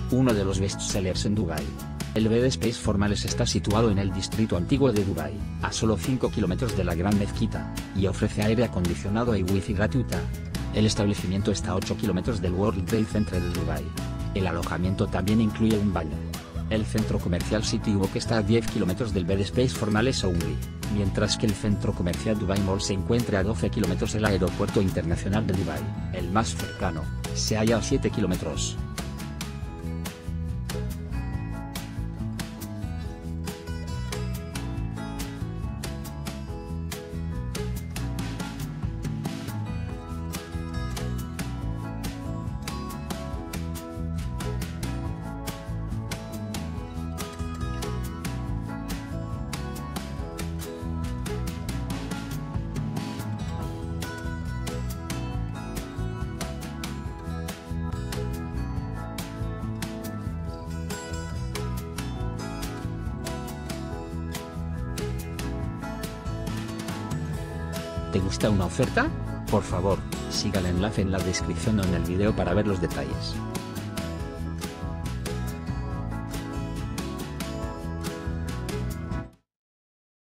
uno de los bestsellers en Dubái. El BD Space Formales está situado en el distrito antiguo de Dubái, a solo 5 kilómetros de la Gran Mezquita, y ofrece aire acondicionado y wifi gratuita. El establecimiento está a 8 kilómetros del World Trade Center de Dubái. El alojamiento también incluye un baño. El centro comercial City Walk está a 10 kilómetros del BD Space Formales Only, mientras que el centro comercial Dubai Mall se encuentra a 12 kilómetros del aeropuerto internacional de Dubái, el más cercano, se halla a 7 kilómetros. ¿Te gusta una oferta? Por favor, siga el enlace en la descripción o en el video para ver los detalles.